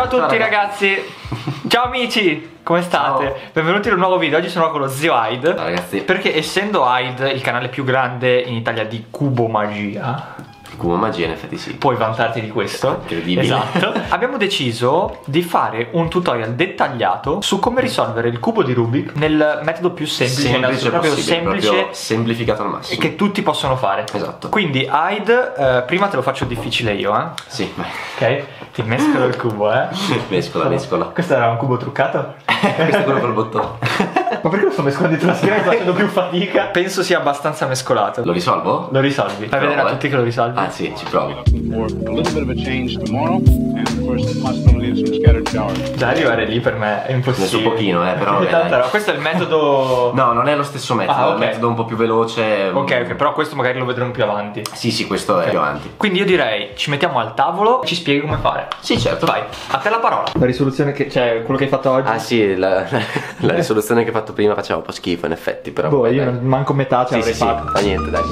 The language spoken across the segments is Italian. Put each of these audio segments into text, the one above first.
Ciao a tutti ragazzi. Ciao amici, come state? Ciao. Benvenuti in un nuovo video. Oggi sono con lo zio Hyde. Ciao ragazzi. Perché essendo Hyde il canale più grande in Italia di Cubo Magia, Cubo Magia in effetti sì. puoi vantarti di questo. Incredibile. Esatto. Abbiamo deciso di fare un tutorial dettagliato su come risolvere il cubo di Rubik nel metodo più semplice, proprio semplificato al massimo, che tutti possono fare. Esatto. Quindi Hyde, prima te lo faccio difficile io, Sì, vai. ok? Ti mescolo il cubo, Mescola. Questo era un cubo truccato? Questo è quello col bottone. Ma perché lo sto mescolando dietro la schiena e sto facendo più fatica? Penso sia abbastanza mescolato. Lo risolvo? Lo risolvi. Fai vedere a tutti che lo risolvi. Ah sì, ci provo. For a little bit of a change tomorrow, and of course the possibility of some scattered showers. Già arrivare lì per me è impossibile. Adesso un pochino, però vabbè, Tanto dai. no, questo è il metodo. No, non è lo stesso metodo, Ah, ok. è un metodo un po' più veloce. Ok, però questo magari lo vedremo più avanti. Sì, questo è più avanti. Quindi io direi ci mettiamo al tavolo e ci spieghi come fare. Sì, certo. Vai, a te la parola. La risoluzione che cioè quello che hai fatto oggi. Ah sì, la risoluzione che ho fatto prima faceva un po' schifo in effetti, però Boh, vabbè, io dai. non manco metà ce Sì, l'avrei sì, fatta. fa niente, dai.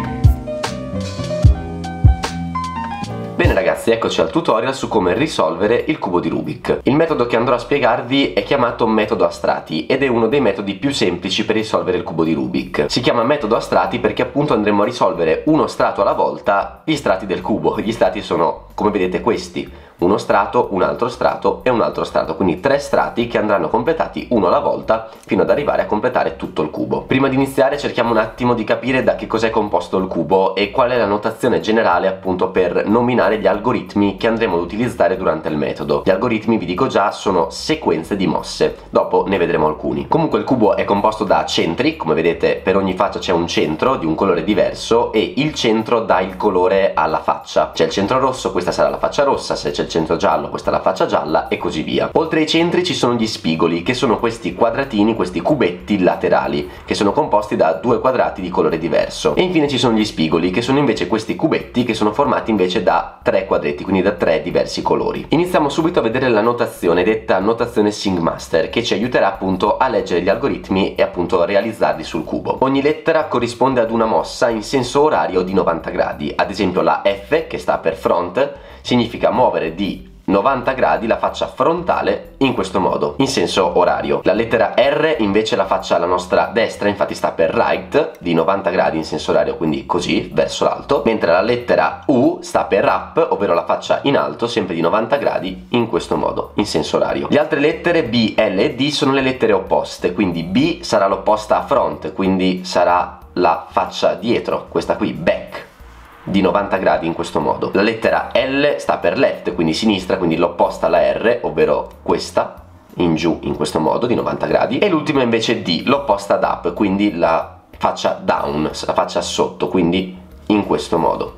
Bene ragazzi, eccoci al tutorial su come risolvere il cubo di Rubik. Il metodo che andrò a spiegarvi è chiamato metodo a strati ed è uno dei metodi più semplici per risolvere il cubo di Rubik. Si chiama metodo a strati perché appunto andremo a risolvere uno strato alla volta gli strati del cubo. Gli strati sono, come vedete, questi. Uno strato, un altro strato e un altro strato, quindi 3 strati che andranno completati uno alla volta fino ad arrivare a completare tutto il cubo. Prima di iniziare cerchiamo un attimo di capire da che cos'è composto il cubo e qual è la notazione generale appunto per nominare gli algoritmi che andremo ad utilizzare durante il metodo. Gli algoritmi, vi dico già, sono sequenze di mosse, dopo ne vedremo alcuni. Comunque il cubo è composto da centri, come vedete per ogni faccia c'è un centro di un colore diverso e il centro dà il colore alla faccia. C'è il centro rosso, questa sarà la faccia rossa, se c'è il centro giallo questa è la faccia gialla e così via. Oltre ai centri ci sono gli spigoli, che sono questi quadratini, questi cubetti laterali che sono composti da 2 quadrati di colore diverso. E infine ci sono gli spigoli, che sono invece questi cubetti che sono formati invece da 3 quadretti, quindi da 3 diversi colori. Iniziamo subito a vedere la notazione detta notazione Singmaster, che ci aiuterà appunto a leggere gli algoritmi e appunto a realizzarli sul cubo. Ogni lettera corrisponde ad una mossa in senso orario di 90 gradi. Ad esempio la F, che sta per front, significa muovere di 90 gradi la faccia frontale in questo modo, in senso orario. La lettera R invece la faccia alla nostra destra, infatti sta per right, di 90 gradi in senso orario, quindi così, verso l'alto, mentre la lettera U sta per up, ovvero la faccia in alto, sempre di 90 gradi, in questo modo, in senso orario. Le altre lettere B, L e D sono le lettere opposte, quindi B sarà l'opposta a front, quindi sarà la faccia dietro, questa qui, back, di 90 gradi in questo modo. La lettera L sta per left, quindi sinistra, quindi l'opposta alla R, ovvero questa, in giù in questo modo, di 90 gradi. E l'ultima invece D, l'opposta ad up, quindi la faccia down, la faccia sotto, quindi in questo modo.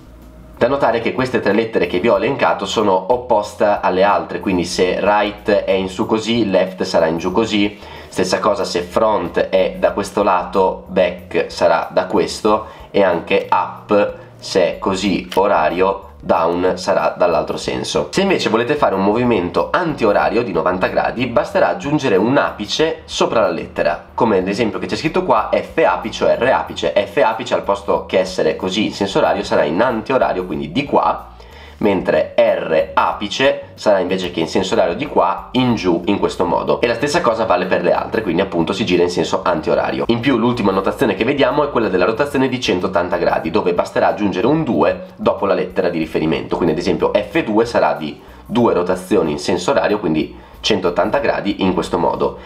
Da notare che queste 3 lettere che vi ho elencato sono opposte alle altre, quindi se right è in su così, left sarà in giù così, stessa cosa se front è da questo lato, back sarà da questo, e anche up, se è così orario, down sarà dall'altro senso. Se invece volete fare un movimento antiorario di 90 gradi, basterà aggiungere un apice sopra la lettera, come ad esempio che c'è scritto qua F apice o R apice. F apice al posto che essere così in senso orario sarà in antiorario, quindi di qua, mentre R apice sarà invece che in senso orario di qua, in giù in questo modo. E la stessa cosa vale per le altre, quindi appunto si gira in senso antiorario. In più l'ultima notazione che vediamo è quella della rotazione di 180 gradi, dove basterà aggiungere un 2 dopo la lettera di riferimento, quindi ad esempio F2 sarà di 2 rotazioni in senso orario, quindi 180 gradi in questo modo.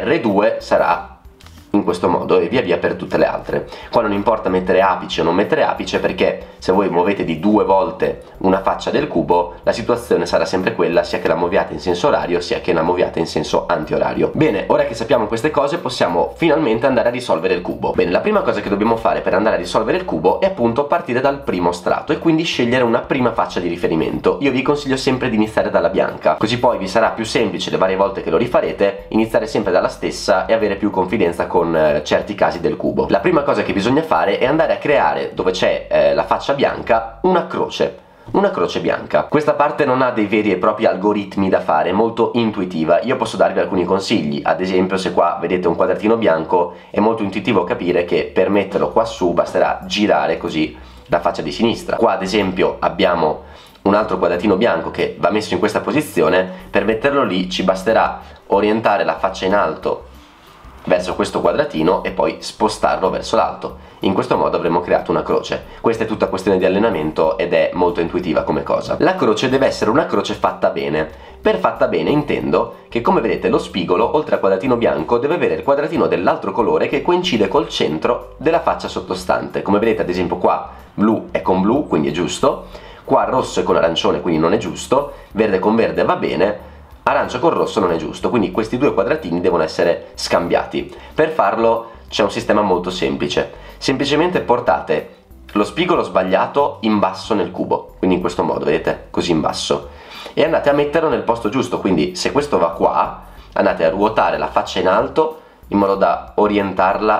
R2 sarà in questo modo e via via per tutte le altre. Qua non importa mettere apice o non mettere apice, perché se voi muovete di 2 volte una faccia del cubo la situazione sarà sempre quella, sia che la muoviate in senso orario sia che la muoviate in senso antiorario. Bene, ora che sappiamo queste cose possiamo finalmente andare a risolvere il cubo. Bene, la prima cosa che dobbiamo fare per andare a risolvere il cubo è appunto partire dal primo strato e quindi scegliere una prima faccia di riferimento. Io vi consiglio sempre di iniziare dalla bianca, così poi vi sarà più semplice le varie volte che lo rifarete iniziare sempre dalla stessa e avere più confidenza con certi casi del cubo. La prima cosa che bisogna fare è andare a creare, dove c'è la faccia bianca, una croce bianca. Questa parte non ha dei veri e propri algoritmi da fare, è molto intuitiva. Io posso darvi alcuni consigli, ad esempio se qua vedete un quadratino bianco è molto intuitivo capire che per metterlo qua su basterà girare così la faccia di sinistra. Qua ad esempio abbiamo un altro quadratino bianco che va messo in questa posizione. Per metterlo lì ci basterà orientare la faccia in alto verso questo quadratino e poi spostarlo verso l'alto. In questo modo avremo creato una croce. Questa è tutta questione di allenamento ed è molto intuitiva come cosa. La croce deve essere una croce fatta bene. Per fatta bene intendo che, come vedete, lo spigolo, oltre al quadratino bianco, deve avere il quadratino dell'altro colore che coincide col centro della faccia sottostante. Come vedete, ad esempio qua blu è con blu, quindi è giusto, qua rosso è con arancione, quindi non è giusto, verde con verde va bene, arancio con rosso non è giusto, quindi questi due quadratini devono essere scambiati. Per farlo c'è un sistema molto semplice. Semplicemente portate lo spigolo sbagliato in basso nel cubo, quindi in questo modo, vedete? Così in basso. E andate a metterlo nel posto giusto, quindi se questo va qua, andate a ruotare la faccia in alto in modo da orientarla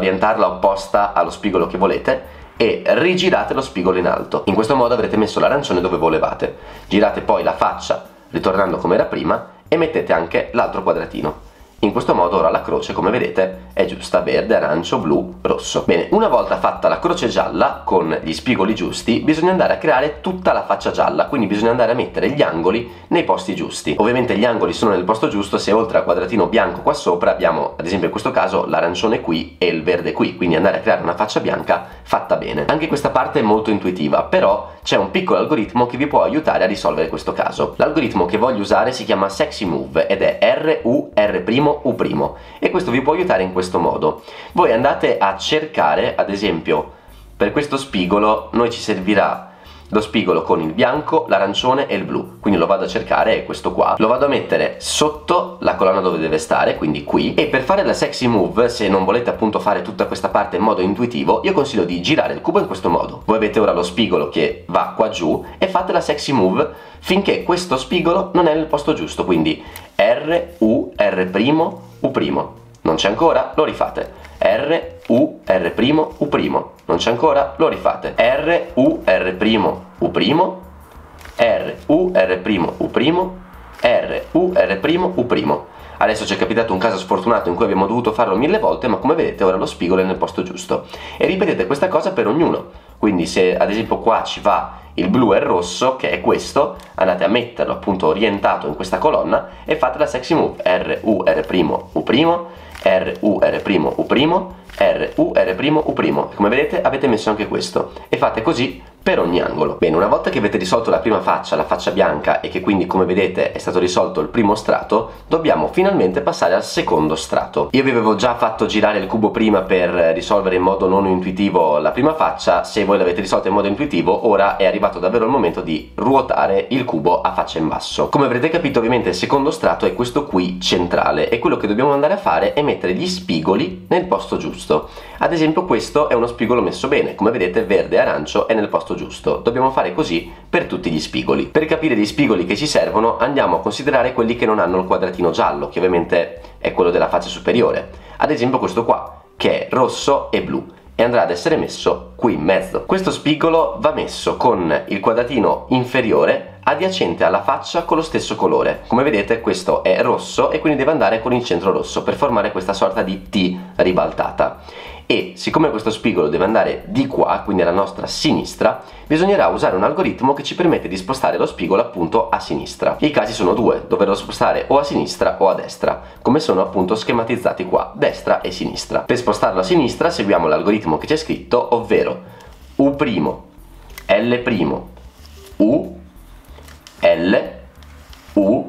opposta allo spigolo che volete e rigirate lo spigolo in alto. In questo modo avrete messo l'arancione dove volevate. Girate poi la faccia ritornando come era prima e mettete anche l'altro quadratino. In questo modo ora la croce, come vedete, è giusta: verde, arancio, blu, rosso. Bene, una volta fatta la croce gialla con gli spigoli giusti, bisogna andare a creare tutta la faccia gialla, quindi bisogna andare a mettere gli angoli nei posti giusti. Ovviamente gli angoli sono nel posto giusto se oltre al quadratino bianco qua sopra abbiamo, ad esempio in questo caso, l'arancione qui e il verde qui, quindi andare a creare una faccia bianca fatta bene. Anche questa parte è molto intuitiva, però c'è un piccolo algoritmo che vi può aiutare a risolvere questo caso. L'algoritmo che voglio usare si chiama Sexy Move ed è RUR', U', e questo vi può aiutare in questo modo. Voi andate a cercare, ad esempio, per questo spigolo noi ci servirà lo spigolo con il bianco, l'arancione e il blu, quindi lo vado a cercare, è questo qua, lo vado a mettere sotto la colonna dove deve stare, quindi qui. E per fare la Sexy Move, se non volete appunto fare tutta questa parte in modo intuitivo, io consiglio di girare il cubo in questo modo. Voi avete ora lo spigolo che va qua giù e fate la Sexy Move finché questo spigolo non è nel posto giusto, quindi RUR', U'. Non c'è ancora? Lo rifate. RUR', U'. Non c'è ancora? Lo rifate. RUR', U'. RUR', U'. RUR', U'. Adesso ci è capitato un caso sfortunato in cui abbiamo dovuto farlo 1000 volte, ma come vedete ora lo spigolo è nel posto giusto. E ripetete questa cosa per ognuno. Quindi se ad esempio qua ci va il blu e il rosso, che è questo, andate a metterlo appunto orientato in questa colonna e fate la Sexy Move. RUR', U'. RUR', U'. RUR', U'. E come vedete avete messo anche questo. E fate così per ogni angolo. Bene, una volta che avete risolto la prima faccia, la faccia bianca, e che quindi come vedete è stato risolto il primo strato, dobbiamo finalmente passare al secondo strato. Io vi avevo già fatto girare il cubo prima per risolvere in modo non intuitivo la prima faccia. Se voi l'avete risolta in modo intuitivo, ora è arrivato davvero il momento di ruotare il cubo a faccia in basso. Come avrete capito, ovviamente il secondo strato è questo qui centrale, e quello che dobbiamo andare a fare è mettere gli spigoli nel posto giusto. Ad esempio questo è uno spigolo messo bene, come vedete verde e arancio è nel posto giusto. Dobbiamo fare così per tutti gli spigoli. Per capire gli spigoli che ci servono andiamo a considerare quelli che non hanno il quadratino giallo, che ovviamente è quello della faccia superiore. Ad esempio questo qua, che è rosso e blu, e andrà ad essere messo qui in mezzo. Questo spigolo va messo con il quadratino inferiore adiacente alla faccia con lo stesso colore. Come vedete questo è rosso e quindi deve andare con il centro rosso per formare questa sorta di T ribaltata. E siccome questo spigolo deve andare di qua, quindi alla nostra sinistra, bisognerà usare un algoritmo che ci permette di spostare lo spigolo appunto a sinistra. I casi sono due: doverlo spostare o a sinistra o a destra, come sono appunto schematizzati qua, destra e sinistra. Per spostarlo a sinistra seguiamo l'algoritmo che c'è scritto, ovvero U', L', U, L, U,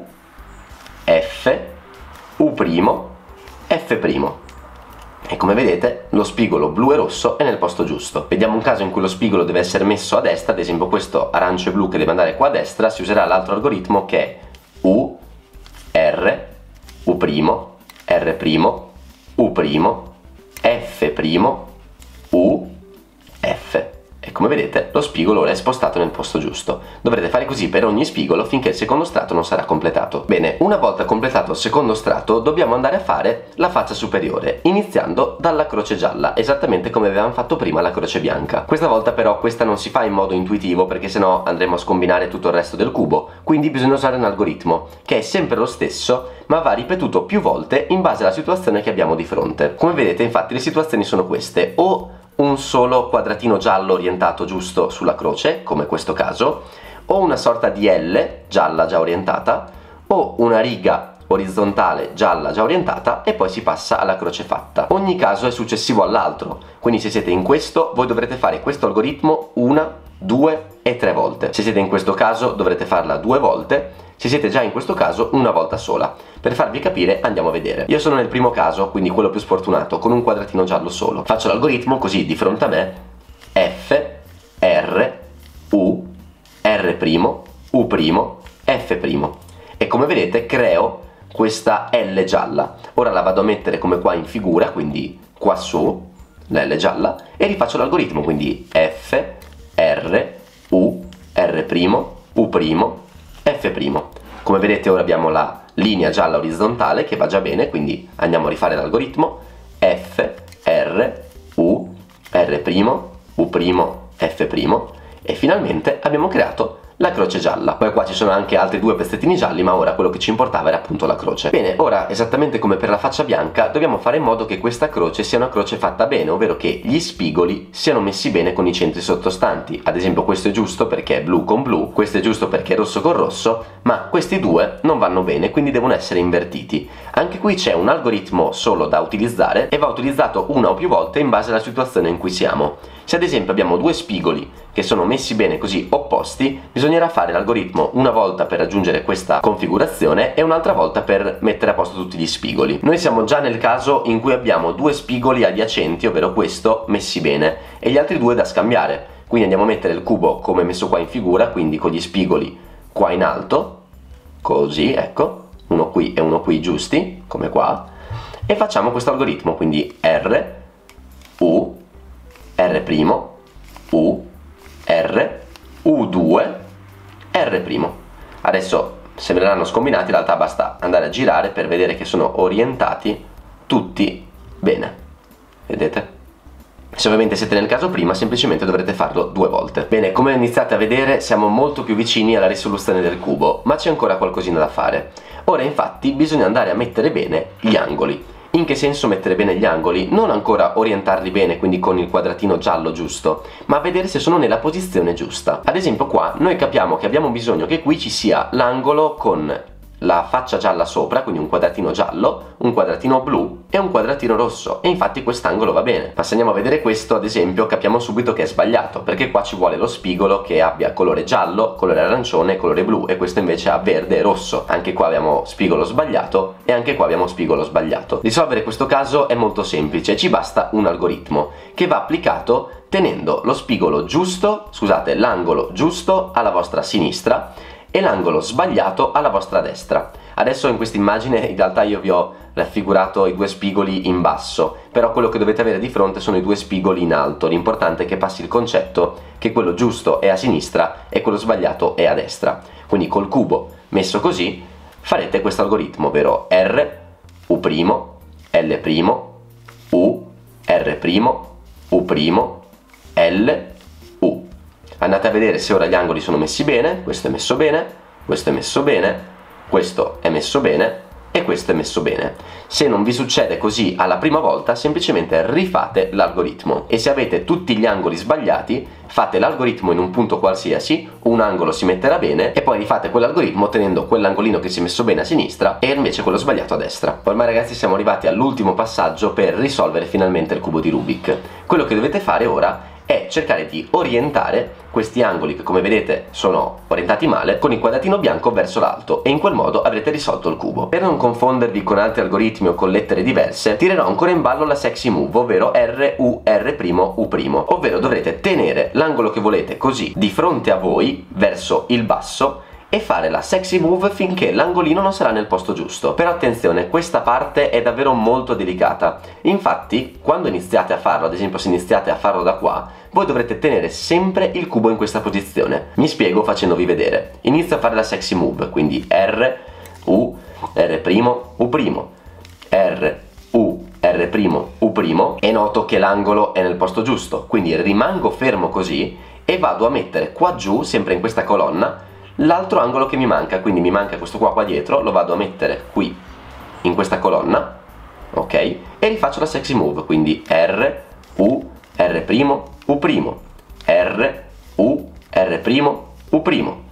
F, U', F'. E come vedete lo spigolo blu e rosso è nel posto giusto. Vediamo un caso in cui lo spigolo deve essere messo a destra, ad esempio questo arancio e blu che deve andare qua a destra. Si userà l'altro algoritmo che è U, R, U', R', U', F', U, F. E come vedete lo spigolo ora è spostato nel posto giusto. Dovrete fare così per ogni spigolo finché il secondo strato non sarà completato. Bene, una volta completato il secondo strato dobbiamo andare a fare la faccia superiore, iniziando dalla croce gialla, esattamente come avevamo fatto prima la croce bianca. Questa volta però questa non si fa in modo intuitivo, perché sennò andremo a scombinare tutto il resto del cubo, quindi bisogna usare un algoritmo che è sempre lo stesso ma va ripetuto più volte in base alla situazione che abbiamo di fronte. Come vedete infatti le situazioni sono queste: o un solo quadratino giallo orientato giusto sulla croce, come questo caso, o una sorta di L gialla già orientata o una riga orizzontale gialla già orientata e poi si passa alla croce fatta. Ogni caso è successivo all'altro, quindi se siete in questo voi dovrete fare questo algoritmo 1, 2 e 3 volte. Se siete in questo caso dovrete farla 2 volte, se siete già in questo caso una volta sola. Per farvi capire andiamo a vedere. Io sono nel primo caso, quindi quello più sfortunato, con un quadratino giallo solo. Faccio l'algoritmo così di fronte a me: F, R, U, R', U', F'. E come vedete creo questa L gialla. Ora la vado a mettere come qua in figura, quindi qua su, la L gialla, e rifaccio l'algoritmo, quindi F, R, U, R', U', F'. Come vedete ora abbiamo la linea gialla orizzontale che va già bene, quindi andiamo a rifare l'algoritmo: F, R, U, R', U', F', e finalmente abbiamo creato la croce gialla. Poi qua ci sono anche altri 2 pezzettini gialli, ma ora quello che ci importava era appunto la croce. Bene, ora esattamente come per la faccia bianca dobbiamo fare in modo che questa croce sia una croce fatta bene, ovvero che gli spigoli siano messi bene con i centri sottostanti. Ad esempio questo è giusto perché è blu con blu, questo è giusto perché è rosso con rosso, ma questi due non vanno bene, quindi devono essere invertiti. Anche qui c'è un algoritmo solo da utilizzare e va utilizzato una o più volte in base alla situazione in cui siamo. Se ad esempio abbiamo 2 spigoli che sono messi bene così opposti, bisognerà fare l'algoritmo una volta per raggiungere questa configurazione e un'altra volta per mettere a posto tutti gli spigoli. Noi siamo già nel caso in cui abbiamo 2 spigoli adiacenti, ovvero questo, messi bene, e gli altri 2 da scambiare. Quindi andiamo a mettere il cubo come messo qua in figura, quindi con gli spigoli qua in alto, così, ecco, uno qui e uno qui giusti, come qua, e facciamo questo algoritmo, quindi R, U, R', U, R, U2, R'. Adesso sembreranno scombinati, in realtà basta andare a girare per vedere che sono orientati tutti bene. Vedete? Se ovviamente siete nel caso prima, semplicemente dovrete farlo 2 volte. Bene, come iniziate a vedere siamo molto più vicini alla risoluzione del cubo, ma c'è ancora qualcosina da fare. Ora infatti bisogna andare a mettere bene gli angoli. In che senso mettere bene gli angoli? Non ancora orientarli bene, quindi con il quadratino giallo giusto, ma vedere se sono nella posizione giusta. Ad esempio qua noi capiamo che abbiamo bisogno che qui ci sia l'angolo con la faccia gialla sopra, quindi un quadratino giallo, un quadratino blu e un quadratino rosso, e infatti quest'angolo va bene. Ma se andiamo a vedere questo, ad esempio, capiamo subito che è sbagliato, perché qua ci vuole lo spigolo che abbia colore giallo, colore arancione e colore blu, e questo invece ha verde e rosso. Anche qua abbiamo spigolo sbagliato e anche qua abbiamo spigolo sbagliato. Risolvere questo caso è molto semplice, ci basta un algoritmo che va applicato tenendo lo spigolo giusto, scusate, l'angolo giusto alla vostra sinistra e l'angolo sbagliato alla vostra destra. Adesso in questa immagine in realtà io vi ho raffigurato i 2 spigoli in basso, però quello che dovete avere di fronte sono i 2 spigoli in alto. L'importante è che passi il concetto che quello giusto è a sinistra e quello sbagliato è a destra. Quindi col cubo messo così farete questo algoritmo, ovvero R, U', L', U, R', U', L, U. Andate a vedere se ora gli angoli sono messi bene. Questo è messo bene, questo è messo bene, questo è messo bene e questo è messo bene. Se non vi succede così alla prima volta, semplicemente rifate l'algoritmo, e se avete tutti gli angoli sbagliati fate l'algoritmo in un punto qualsiasi, un angolo si metterà bene e poi rifate quell'algoritmo tenendo quell'angolino che si è messo bene a sinistra e invece quello sbagliato a destra. Ormai ragazzi siamo arrivati all'ultimo passaggio per risolvere finalmente il cubo di Rubik. Quello che dovete fare ora è cercare di orientare questi angoli che come vedete sono orientati male con il quadratino bianco verso l'alto, e in quel modo avrete risolto il cubo. Per non confondervi con altri algoritmi o con lettere diverse, tirerò ancora in ballo la sexy move, ovvero R, U, R', U', ovvero dovrete tenere l'angolo che volete così di fronte a voi verso il basso e fare la sexy move finché l'angolino non sarà nel posto giusto. Però attenzione, questa parte è davvero molto delicata. Infatti quando iniziate a farlo, ad esempio se iniziate a farlo da qua, voi dovrete tenere sempre il cubo in questa posizione. Mi spiego facendovi vedere. Inizio a fare la sexy move, quindi R, U, R', U', R, U, R', U', e noto che l'angolo è nel posto giusto, quindi rimango fermo così e vado a mettere qua giù, sempre in questa colonna, l'altro angolo che mi manca. Quindi mi manca questo qua dietro, lo vado a mettere qui in questa colonna, ok, e rifaccio la sexy move, quindi R, U, R', U', R, U, R', U',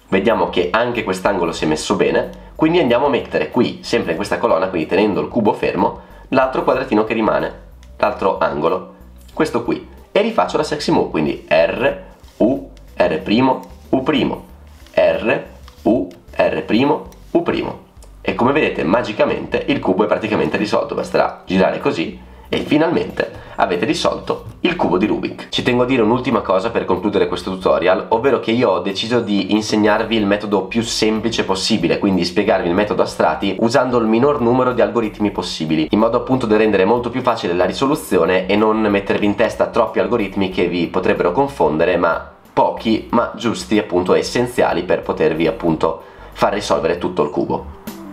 Vediamo che anche quest'angolo si è messo bene, quindi andiamo a mettere qui, sempre in questa colonna, quindi tenendo il cubo fermo, l'altro quadratino che rimane, l'altro angolo, questo qui, e rifaccio la sexy move, quindi R, U, R', U', R, U, R', U'. E come vedete magicamente il cubo è praticamente risolto, basterà girare così e finalmente avete risolto il cubo di Rubik. Ci tengo a dire un'ultima cosa per concludere questo tutorial, ovvero che io ho deciso di insegnarvi il metodo più semplice possibile, quindi spiegarvi il metodo a strati usando il minor numero di algoritmi possibili, in modo appunto da rendere molto più facile la risoluzione e non mettervi in testa troppi algoritmi che vi potrebbero confondere, ma pochi ma giusti, appunto essenziali per potervi appunto far risolvere tutto il cubo.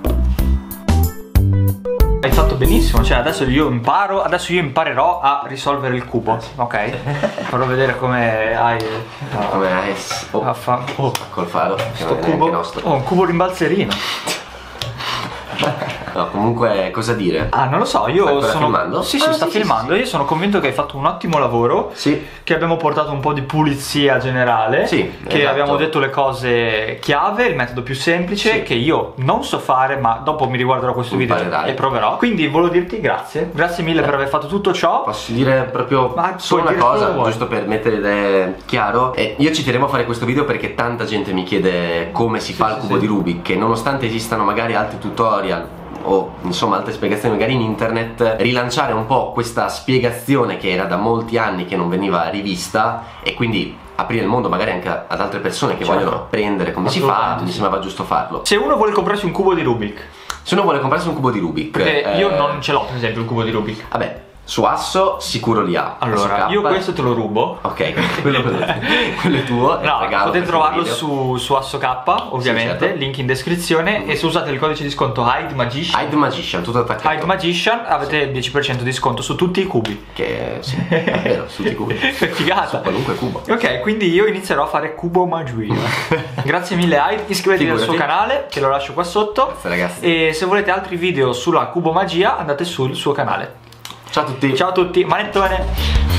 Hai fatto benissimo, cioè adesso io imparerò a risolvere il cubo, ok? Farò vedere come hai... Come hai... col faro, sto cubo, un cubo rimbalzerino. No, comunque cosa dire? Ah, non lo so, io Stai filmando? Sì, sta filmando. Io sono convinto che hai fatto un ottimo lavoro. Sì. Che abbiamo portato un po' di pulizia generale. Sì, che esatto. abbiamo detto le cose chiave, il metodo più semplice, sì, che io non so fare, ma dopo mi riguarderò questo video e proverò. Quindi volevo dirti grazie. Grazie mille per aver fatto tutto ciò. Posso dire proprio solo una cosa, giusto per mettere idee chiaro? Io ci tenevo a fare questo video perché tanta gente mi chiede come si fa il cubo di Rubik, che nonostante esistano magari altri tutorial o insomma altre spiegazioni magari in internet, rilanciare un po' questa spiegazione che era da molti anni che non veniva rivista e quindi aprire il mondo magari anche ad altre persone che vogliono apprendere come si fa, mi sembrava giusto farlo. Se uno vuole comprarsi un cubo di Rubik, se uno vuole comprarsi un cubo di Rubik, perché io non ce l'ho per esempio il cubo di Rubik. Vabbè, su Asso sicuro li ha. Allora, io questo te lo rubo. Ok, quello è tuo. No, potete trovarlo su Asso K, ovviamente, sì, certo. Link in descrizione. E se usate il codice di sconto Hide Magician, tutto attaccato. Hide Magician, avete il 10% di sconto su tutti i cubi. Che sì, è vero, su tutti i cubi. Figata. Su qualunque cubo. Ok, quindi io inizierò a fare cubo magia. Grazie mille Hide, iscrivetevi al suo canale, che lo lascio qua sotto. Grazie ragazzi. E se volete altri video sulla cubo magia, andate sul suo canale. Ciao a tutti. Ciao a tutti, manettone.